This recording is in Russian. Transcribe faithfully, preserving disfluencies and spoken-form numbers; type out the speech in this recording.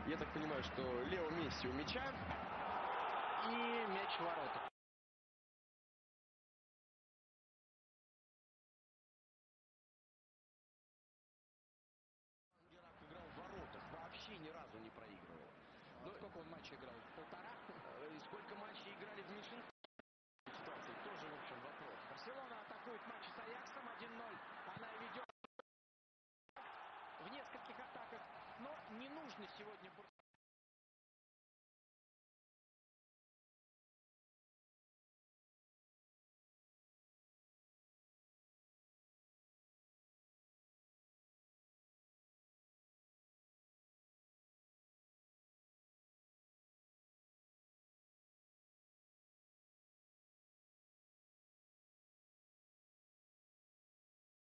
Я так понимаю, что Лео Месси у мяча. И мяч в ворота. Герак играл в воротах, вообще ни разу не проигрывал. А Но... сколько он матчей играл? Полтора? И сколько матчей играли в меньшинстве? Ситуации тоже, в общем, вопрос. Барселона атакует матч с Аяксом один ноль. Она ведет в нескольких атаках. Но не нужно сегодня...